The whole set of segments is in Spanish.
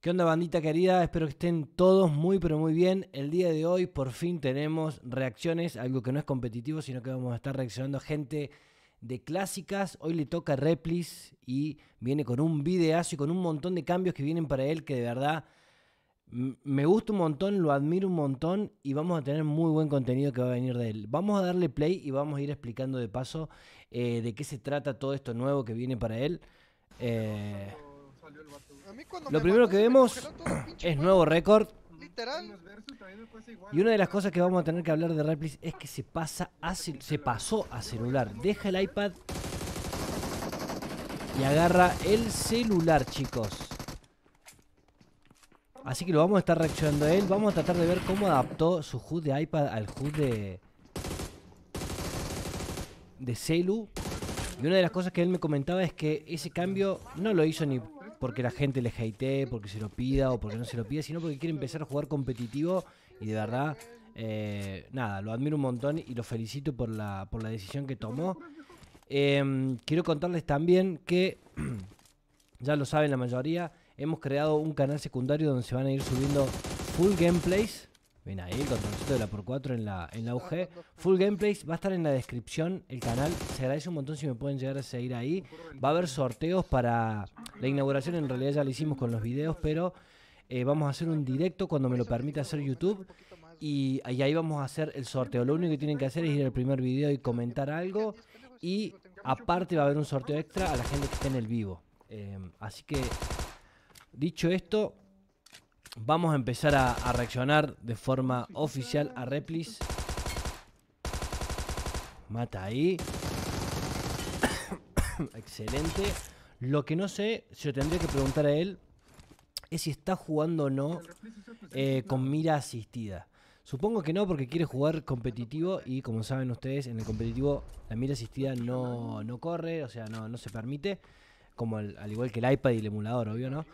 ¿Qué onda, bandita querida? Espero que estén todos muy pero muy bien. El día de hoy por fin tenemos reacciones, algo que no es competitivo, sino que vamos a estar reaccionando a gente de clásicas. Hoy le toca a Replis y viene con un videazo y con un montón de cambios que vienen para él que de verdad me gusta un montón, lo admiro un montón y vamos a tener muy buen contenido que va a venir de él. Vamos a darle play y vamos a ir explicando de paso de qué se trata todo esto nuevo que viene para él. Eh, A mí cuando lo me primero mató que se me vemos congeló todo el pinche es juego, nuevo récord. literal. Y una de las cosas que vamos a tener que hablar de Replis es que se pasó a celular. Deja el iPad y agarra el celular, chicos. Así que lo vamos a estar reaccionando a él. Vamos a tratar de ver cómo adaptó su HUD de iPad al HUD de celu. Y una de las cosas que él me comentaba es que ese cambio no lo hizo ni porque la gente le hatee, porque se lo pida o porque no se lo pida, sino porque quiere empezar a jugar competitivo. Y de verdad, nada, lo admiro un montón y lo felicito por la decisión que tomó. Quiero contarles también que, ya lo saben la mayoría, hemos creado un canal secundario donde se van a ir subiendo full gameplays. Ven ahí el controlcito de la por 4 en la UG. Full gameplays va a estar en la descripción el canal. Se agradece un montón si me pueden llegar a seguir ahí. Va a haber sorteos para la inauguración. En realidad ya lo hicimos con los videos, pero vamos a hacer un directo cuando me lo permita hacer YouTube. Y ahí vamos a hacer el sorteo. Lo único que tienen que hacer es ir al primer video y comentar algo. Y aparte va a haber un sorteo extra a la gente que esté en el vivo. Así que, dicho esto, vamos a empezar a reaccionar de forma oficial a Replis. Mata ahí. Excelente. Lo que no sé, se lo tendría que preguntar a él, es si está jugando o no con mira asistida. Supongo que no, porque quiere jugar competitivo y como saben ustedes, en el competitivo la mira asistida no corre, o sea, no se permite. Como al igual que el iPad y el emulador, obvio, ¿no?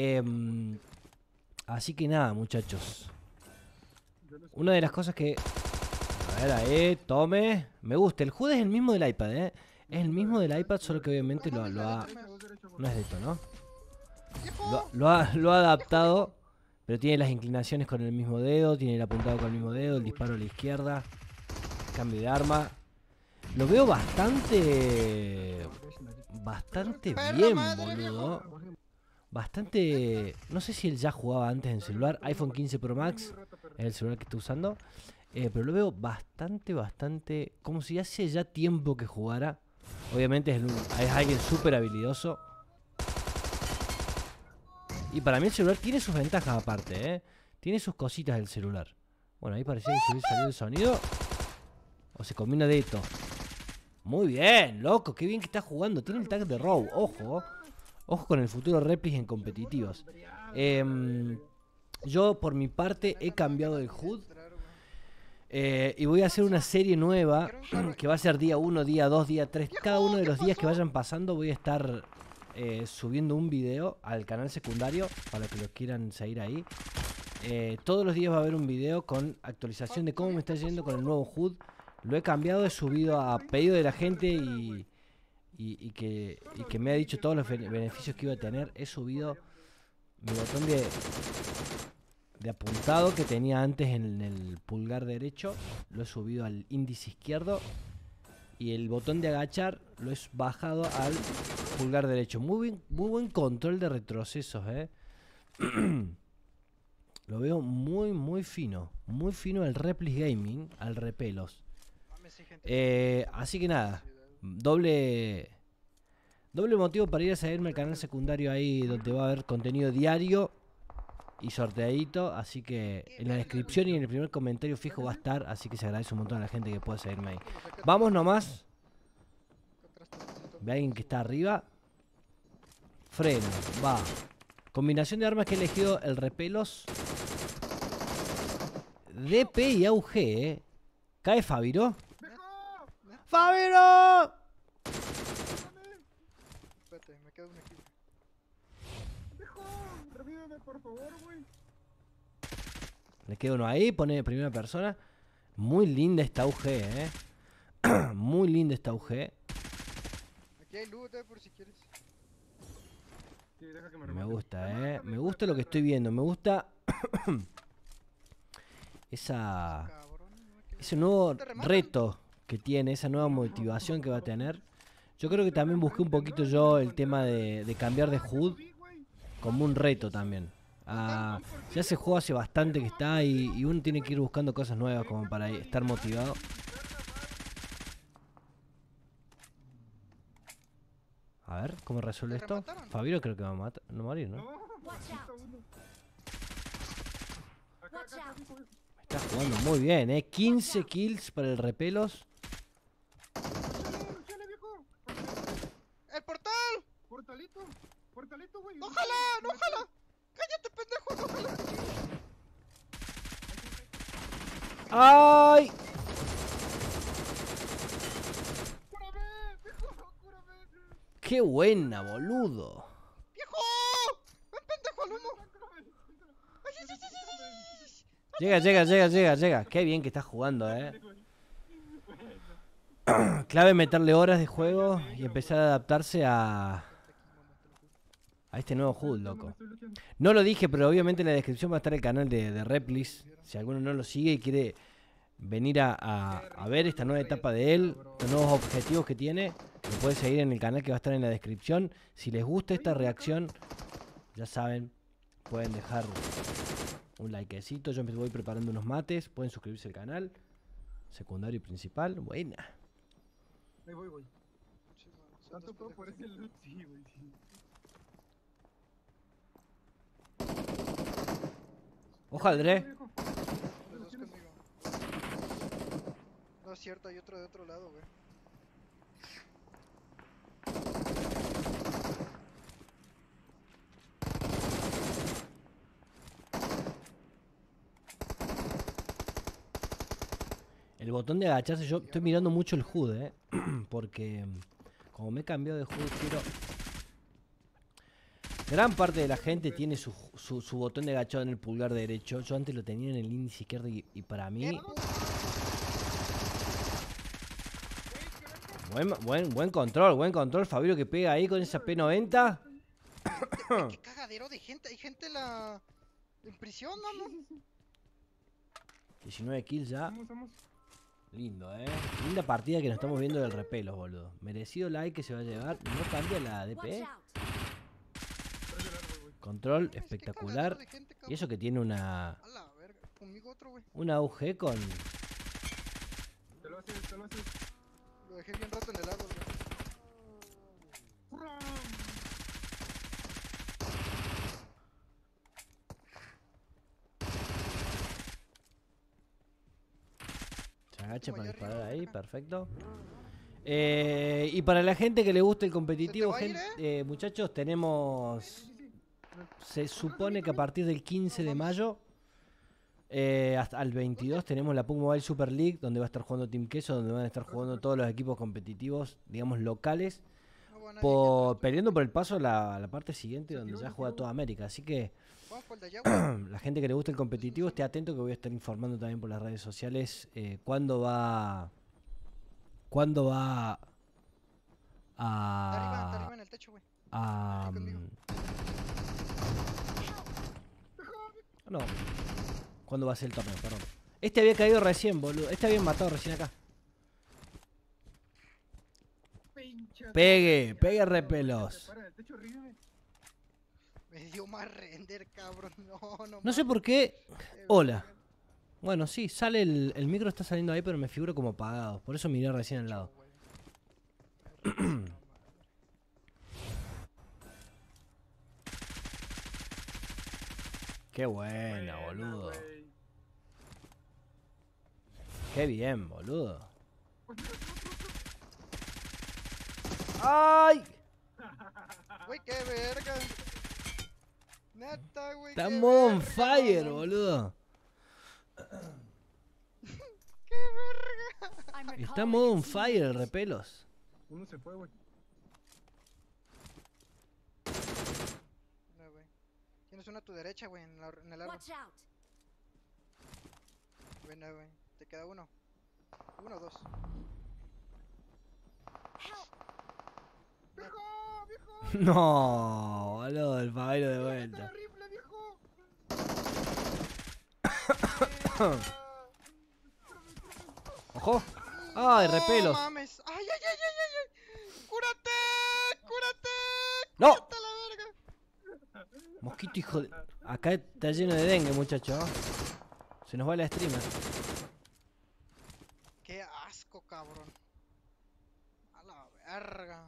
Así que nada, muchachos. Una de las cosas que... A ver, ahí, tome. Me gusta. El HUD es el mismo del iPad, ¿eh? Es el mismo del iPad, solo que obviamente lo ha... No es de esto, ¿no? Lo ha adaptado, pero tiene las inclinaciones con el mismo dedo, tiene el apuntado con el mismo dedo, el disparo a la izquierda, cambio de arma. Lo veo bastante bien, boludo. Bastante... No sé si él ya jugaba antes en celular. iPhone 15 Pro Max es el celular que está usando. Pero lo veo bastante... Como si hace ya tiempo que jugara. Obviamente es alguien súper habilidoso. Y para mí el celular tiene sus ventajas aparte, ¿eh? Tiene sus cositas el celular. Bueno, ahí parecía que se hubiese salido el sonido. O se combina de esto. Muy bien, loco, qué bien que está jugando. Tiene el tag de Row, ojo. Ojo con el futuro Replis en competitivos. Yo por mi parte he cambiado el HUD. Y voy a hacer una serie nueva que va a ser día 1, día 2, día 3. Cada uno de los días que vayan pasando voy a estar subiendo un video al canal secundario para que los quieran seguir ahí. Todos los días va a haber un video con actualización de cómo me está yendo con el nuevo HUD. Lo he cambiado, he subido a pedido de la gente y que me ha dicho todos los beneficios que iba a tener. He subido mi botón de apuntado que tenía antes en el pulgar derecho. Lo he subido al índice izquierdo. Y el botón de agachar lo he bajado al pulgar derecho. Muy buen control de retrocesos, Lo veo muy fino. Muy fino el Replis Gaming al repelos. Así que nada. Doble motivo para ir a seguirme al canal secundario ahí donde va a haber contenido diario y sorteadito. Así que en la descripción y en el primer comentario fijo va a estar. Así que se agradece un montón a la gente que pueda seguirme ahí. Vamos nomás. Ve a alguien que está arriba. Freno, va. Combinación de armas que he elegido el repelos. DP y AUG, ¿Cae Fabiro? ¡Fabiro! Espérate, me quedo aquí. Revíveme, por favor, güey. Le queda uno ahí, pone primera persona. Muy linda esta UG, Muy linda esta UG. Aquí hay loot, por si quieres. Sí, deja que me Me remate. gusta, me gusta lo que estoy viendo. Me gusta esa Cabrón, no me quedé. ese nuevo ¿Te rematan? reto que tiene, esa nueva motivación que va a tener. Yo creo que también busqué un poquito yo el tema de cambiar de HUD como un reto también. Ah, ya ese juego hace bastante que está y uno tiene que ir buscando cosas nuevas como para estar motivado. A ver, ¿cómo resuelve ¿Te esto? remataron? Fabio creo que va a matar, no morir, ¿no? No, Watch aquí está out. uno. Watch out. Dijo, Está jugando muy bien, 15 kills para el repelos. ¡Chale, viejo! ¡El portal! Portalito, portalito, güey. ¡No jala! ¡No jala! ¡Cállate, pendejo! ¡No jala! ¡Ay! ¡Cúrame, viejo! ¡Cúrame! ¡Qué buena, boludo! ¡Viejo! ¡Ven, pendejo, al humo! ¡Ay, sí, sí, sí, sí, sí! Llega. Qué bien que estás jugando, Clave meterle horas de juego y empezar a adaptarse a este nuevo HUD, loco. No lo dije, pero obviamente en la descripción va a estar el canal de Replis. Si alguno no lo sigue y quiere venir a ver esta nueva etapa de él, los nuevos objetivos que tiene, lo puede seguir en el canal que va a estar en la descripción. Si les gusta esta reacción, ya saben, pueden dejar un likecito. Yo me voy preparando unos mates. Pueden suscribirse al canal. Secundario y principal. Buena. Ahí voy. Sí, man, son Tanto dos puedo por pendejos. ese loot, sí, güey. Sí. Ojalá, Viejo. Los dos conmigo. No es cierto, hay otro de otro lado, güey. el botón de agacharse. Yo estoy mirando mucho el HUD, porque como me he cambiado de HUD, quiero... Gran parte de la gente tiene su botón de agachado en el pulgar derecho. Yo antes lo tenía en el índice izquierdo y para mí... Buen control, Fabio, que pega ahí con esa P90. Güey, qué cagadero de gente. Hay gente en prisión, mamón. 19 kills ya. Vamos. Lindo, linda partida que nos estamos viendo del repelos, boludo. Merecido like que se va a llevar. No cambia la Watch DP. out. Tras el árbol, güey. Control Mames, qué espectacular. cagadero de gente, Y cabrón. eso que tiene una A la verga. Conmigo otro, güey. AUG con... Te lo haces. Lo dejé bien rato en el árbol, güey. ¡Fram! Se agacha Como para allá disparar arriba, ahí, verga. perfecto. Y para la gente que le guste el competitivo, va a ir, muchachos, tenemos... Sí. Se supone que a partir del 15 de mayo hasta el 22 tenemos la PUBG Mobile Super League, donde va a estar jugando Team Queso, donde van a estar jugando todos los equipos competitivos, digamos, locales, No va nadie que atrás, tú. peleando por el paso a la parte siguiente, donde ya juega toda América. Así que Vamos por el de allá, güey. la gente que le gusta el competitivo, esté atento que voy a estar informando también por las redes sociales cuándo va Está a... arriba en el techo, güey. a Aquí conmigo. no, ¿cuándo va a ser el torneo? Perdón. Este había caído recién, boludo. Este había matado recién acá. Pegue repelos. Para el techo, ríe. Me dio más render, cabrón. No No sé mames. por qué. Qué Hola. verga. Bueno, sí, sale el micro está saliendo ahí, pero me figura como apagado. Por eso miré recién al lado. Güey. Me reviso, no mames. Qué buena, boludo. güey. Qué bien, boludo. ¡Ay! Güey, qué verga. Neta, güey. Está qué en modo on verga, fire, mamón. boludo. Qué verga. I'm Está en recalling modo a on fire el teammate. repelos. Uno se fue, güey. No, güey. Tienes uno a tu derecha, güey, en el árbol. Watch out. Bueno, güey. Te queda uno. Uno o dos. Help. ¡Viejo! viejo! No, boludo, el pavero de ¡Está vuelta. el rifle, viejo! ¡Ojo! ¡Ay, No repelos! mames. ¡Ay, ay, ay, ay, ay! Ay. ¡Cúrate! ¡Cúrate! ¡No! ¡Cúrate a la verga! Mosquito, hijo de... Acá está lleno de dengue, muchacho. Se nos va la streamer. ¡Qué asco, cabrón! A la verga.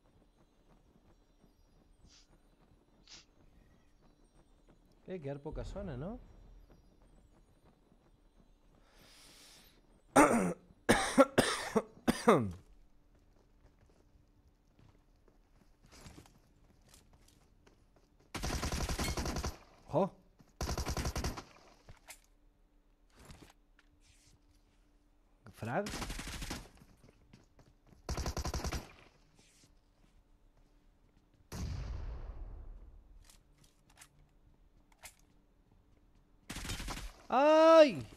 Debe quedar poca zona, ¿no? Ojo. Frag. ¡Ay!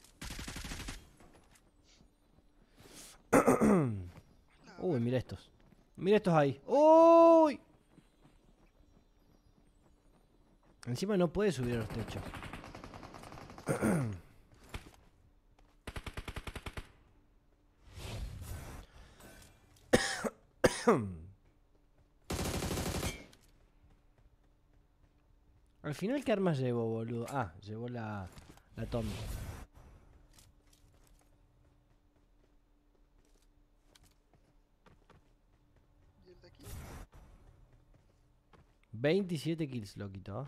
Uy, mira estos. Mira estos ahí. ¡Uy! Encima no puede subir a los techos. Al final, ¿qué armas llevó, boludo? Ah, llevó la Tommy. ¿Y el de aquí? 27 kills lo quitó.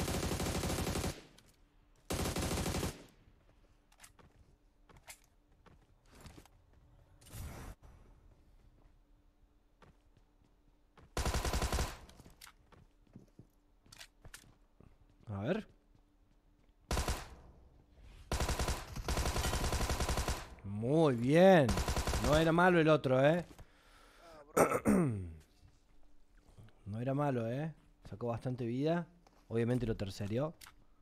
A ver. Muy bien. No era malo el otro, Cabrón. No era malo, Sacó bastante vida. Obviamente lo tercerió.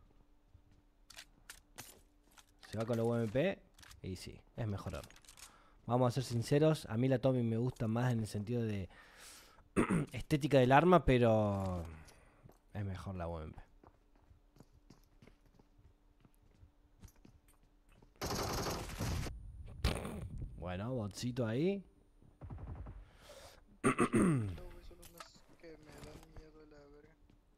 Se va con la UMP. Y sí, es mejor arma. Vamos a ser sinceros. A mí la Tommy me gusta más en el sentido de estética del arma, pero es mejor la UMP. Bueno, botcito ahí. Luego, güey, son los más que me dan miedo la verga.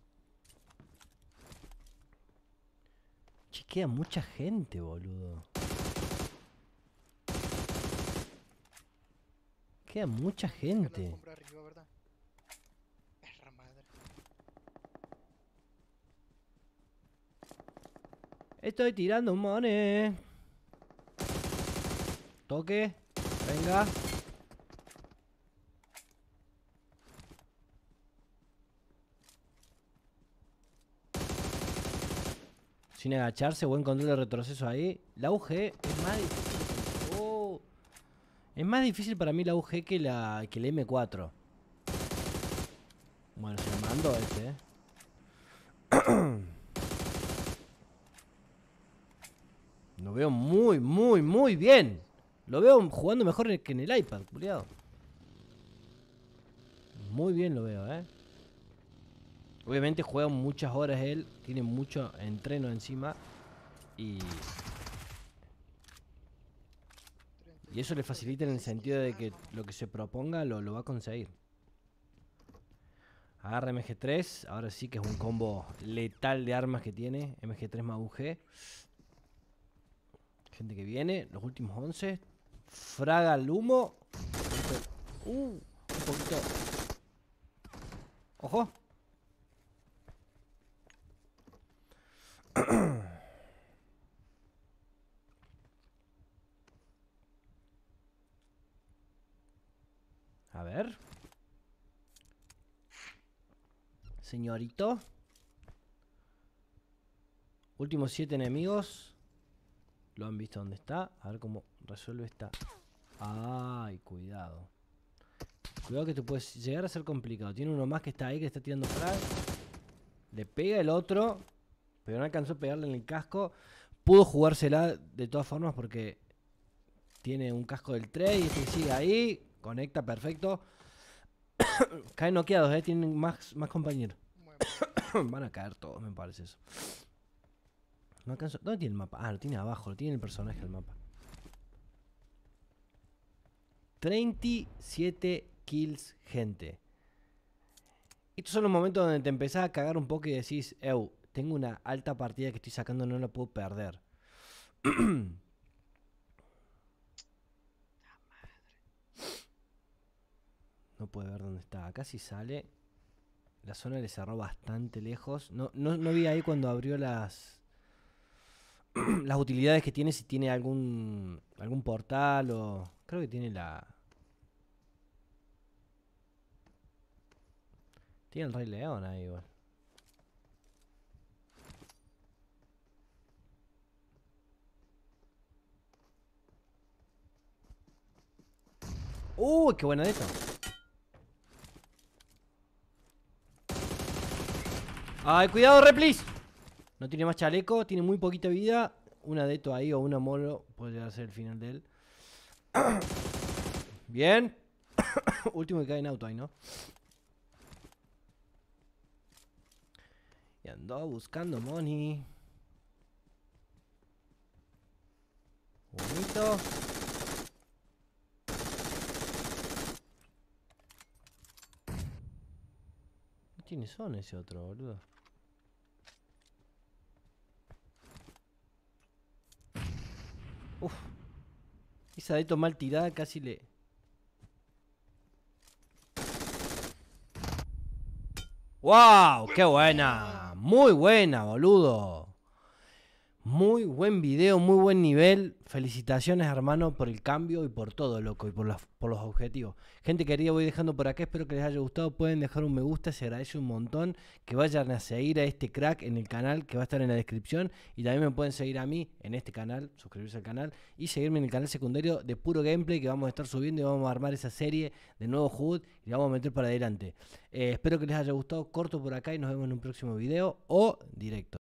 Che, queda mucha gente, boludo. Queda mucha Que la gente. alfombra arriba, ¿verdad? Perra madre. Estoy tirando un money. Toque. Venga. Sin agacharse, buen control de retroceso ahí. La UG es más difícil. Oh. Es más difícil para mí la UG que el M4. Bueno, se lo mando este, Lo veo muy, muy, muy bien. Lo veo jugando mejor que en el iPad, culiado. Muy bien lo veo, Obviamente juega muchas horas él. Tiene mucho entreno encima. Y eso le facilita en el sentido de que lo que se proponga lo va a conseguir. Agarra MG3. Ahora sí que es un combo letal de armas que tiene. MG3 más UG. Gente que viene. Los últimos 11. Fraga al humo. Un poquito. Ojo. A ver. Señorito. Últimos 7 enemigos. Lo han visto dónde está. A ver cómo resuelve esta. Ay, cuidado. Cuidado que te puedes llegar a ser complicado. Tiene uno más que está ahí, que está tirando frag. Le pega el otro, pero no alcanzó a pegarle en el casco. Pudo jugársela de todas formas porque tiene un casco del 3 y este sigue ahí. Conecta perfecto. Caen noqueados, tienen más compañeros. Bueno, Van a caer todos, me parece eso. No alcanzo. ¿Dónde tiene el mapa? Ah, lo tiene abajo, lo tiene el personaje del mapa. 37 kills, gente. Estos son los momentos donde te empezás a cagar un poco y decís, tengo una alta partida que estoy sacando, no la puedo perder. No puede ver dónde está. Acá sí sale. La zona le cerró bastante lejos. No vi ahí cuando abrió las utilidades que tiene, si tiene algún portal o... Creo que tiene Tiene el Rey León ahí igual. ¡Uy, qué buena de esto! ¡Ay, cuidado, Replis! No tiene más chaleco, tiene muy poquita vida. Una de esto ahí o una molo puede llegar a ser el final de él. Bien. Último que cae en auto ahí, ¿no? Y andó buscando money. Bonito. No tiene zona ese otro, boludo. Uf. Esa de mal tirada casi le... ¡Wow! ¡Qué buena! Muy buena, boludo. Muy buen video, muy buen nivel. Felicitaciones, hermano, por el cambio y por todo, loco, y por los objetivos. Gente querida, voy dejando por acá. Espero que les haya gustado. Pueden dejar un me gusta, se agradece un montón. Que vayan a seguir a este crack en el canal que va a estar en la descripción. Y también me pueden seguir a mí en este canal, suscribirse al canal. Y seguirme en el canal secundario de puro gameplay que vamos a estar subiendo y vamos a armar esa serie de nuevo HUD y la vamos a meter para adelante. Espero que les haya gustado. Corto por acá y nos vemos en un próximo video o directo.